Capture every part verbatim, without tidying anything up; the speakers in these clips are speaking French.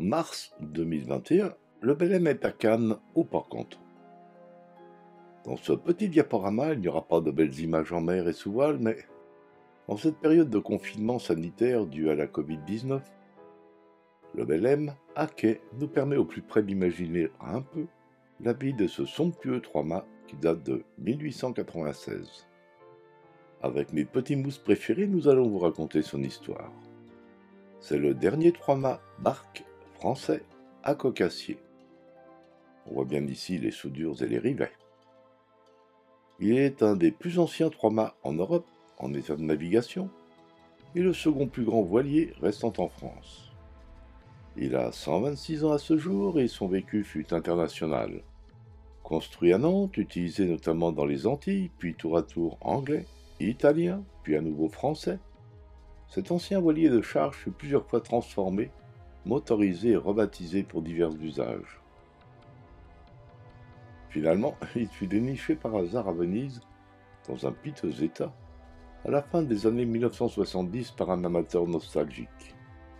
mars deux mille vingt et un, le Belém est à Cannes, au Port-Canton. Dans ce petit diaporama, il n'y aura pas de belles images en mer et sous voile, mais en cette période de confinement sanitaire due à la covid dix-neuf, le Belém, à quai, nous permet au plus près d'imaginer un peu la vie de ce somptueux trois-mâts qui date de mille huit cent quatre-vingt-seize. Avec mes petits mousses préférés, nous allons vous raconter son histoire. C'est le dernier trois-mâts barque français à coque-acier. On voit bien ici les soudures et les rivets. Il est un des plus anciens trois-mâts en Europe en état de navigation et le second plus grand voilier restant en France. Il a cent vingt-six ans à ce jour et son vécu fut international. Construit à Nantes, utilisé notamment dans les Antilles, puis tour à tour anglais, italien, puis à nouveau français, cet ancien voilier de charge fut plusieurs fois transformé, motorisé et rebaptisé pour divers usages. Finalement, il fut déniché par hasard à Venise, dans un piteux état, à la fin des années mille neuf cent soixante-dix par un amateur nostalgique.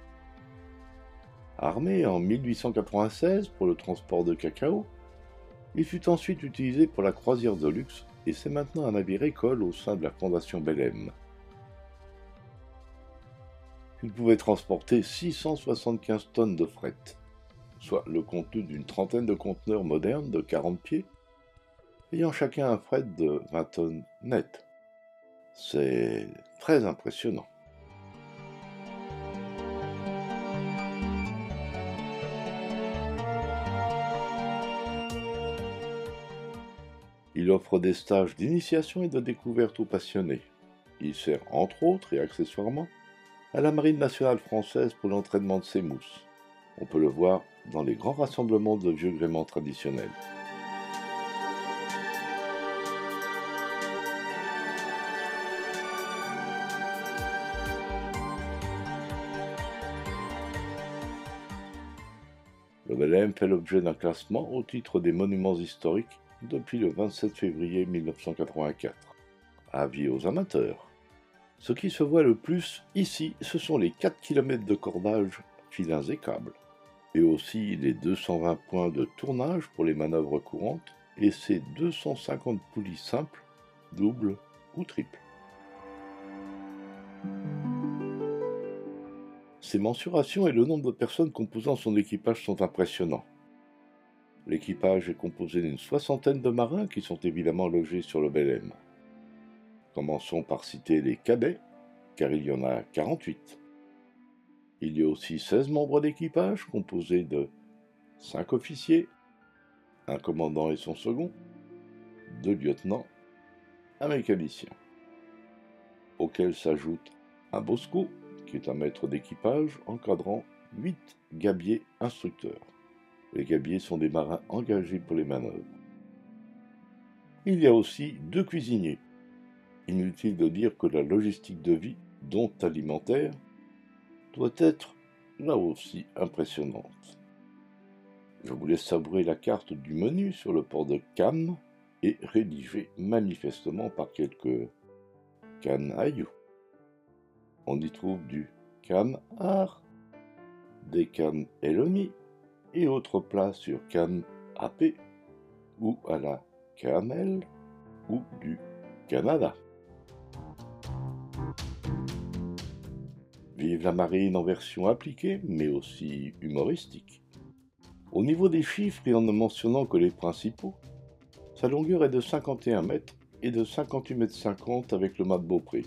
Armé en mille huit cent quatre-vingt-seize pour le transport de cacao, il fut ensuite utilisé pour la croisière de luxe et c'est maintenant un navire école au sein de la Fondation Belém. Il pouvait transporter six cent soixante-quinze tonnes de fret, soit le contenu d'une trentaine de conteneurs modernes de quarante pieds, ayant chacun un fret de vingt tonnes net. C'est très impressionnant. Il offre des stages d'initiation et de découverte aux passionnés. Il sert entre autres et accessoirement à la Marine nationale française pour l'entraînement de ses mousses. On peut le voir dans les grands rassemblements de vieux gréements traditionnels. Le Belém fait l'objet d'un classement au titre des monuments historiques depuis le vingt-sept février mille neuf cent quatre-vingt-quatre. Avis aux amateurs. Ce qui se voit le plus ici, ce sont les quatre kilomètres de cordage, filins et câbles, et aussi les deux cent vingt points de tournage pour les manœuvres courantes et ces deux cent cinquante poulies simples, doubles ou triples. Ses mensurations et le nombre de personnes composant son équipage sont impressionnants. L'équipage est composé d'une soixantaine de marins qui sont évidemment logés sur le Belém. Commençons par citer les cadets, car il y en a quarante-huit. Il y a aussi seize membres d'équipage composés de cinq officiers, un commandant et son second, deux lieutenants, un mécanicien, auquel s'ajoute un bosco, qui est un maître d'équipage encadrant huit gabiers instructeurs. Les gabiers sont des marins engagés pour les manœuvres. Il y a aussi deux cuisiniers. Inutile de dire que la logistique de vie, dont alimentaire, doit être là aussi impressionnante. Je vous laisse savourer la carte du menu sur le port de Cannes et rédigée manifestement par quelques canailloux. On y trouve du canne art, des cannes Eloni et autres plats sur canne hâpée ou à la cannelle ou du Canada. Vive la marine en version appliquée, mais aussi humoristique. Au niveau des chiffres et en ne mentionnant que les principaux, sa longueur est de cinquante et un mètres et de cinquante-huit mètres cinquante avec le mât de Beaupré.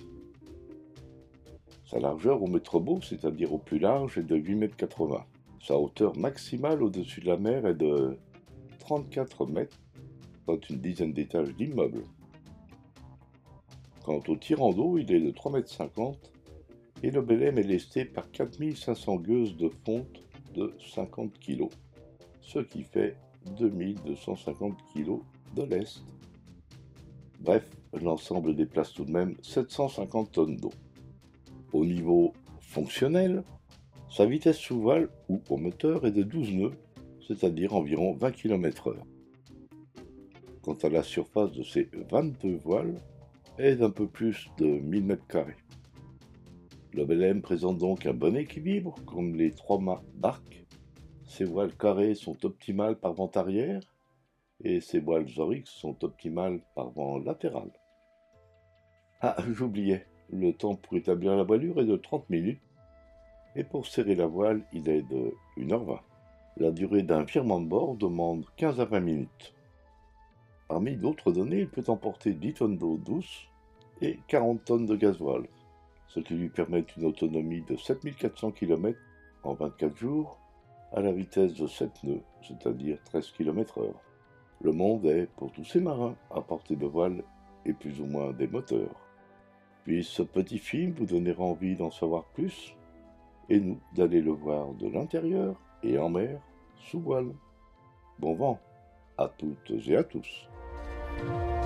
Sa largeur au mètre beau, c'est-à-dire au plus large, est de huit mètres quatre-vingts. Sa hauteur maximale au-dessus de la mer est de trente-quatre mètres, soit une dizaine d'étages d'immeubles. Quant au tirant d'eau, il est de trois mètres cinquante et le Belém est lesté par quatre mille cinq cents gueuses de fonte de cinquante kilos, ce qui fait deux mille deux cent cinquante kilos de lest. Bref, l'ensemble déplace tout de même sept cent cinquante tonnes d'eau. Au niveau fonctionnel, sa vitesse sous voile ou au moteur est de douze nœuds, c'est-à-dire environ vingt kilomètres heure. Quant à la surface de ses vingt-deux voiles, est d'un peu plus de mille mètres carrés. Le Belém présente donc un bon équilibre comme les trois mâts barques Ces voiles carrées sont optimales par vent arrière et ces voiles oryx sont optimales par vent latéral. Ah, j'oubliais, le temps pour établir la voilure est de trente minutes et pour serrer la voile, il est de une heure vingt. La durée d'un virement de bord demande quinze à vingt minutes. Parmi d'autres données, il peut emporter dix tonnes d'eau douce et quarante tonnes de gasoil, ce qui lui permet une autonomie de sept mille quatre cents kilomètres en vingt-quatre jours à la vitesse de sept nœuds, c'est-à-dire treize kilomètres heure. Le monde est, pour tous ces marins, à portée de voile et plus ou moins des moteurs. Puis ce petit film vous donnera envie d'en savoir plus, et nous d'aller le voir de l'intérieur et en mer, sous voile. Bon vent à toutes et à tous.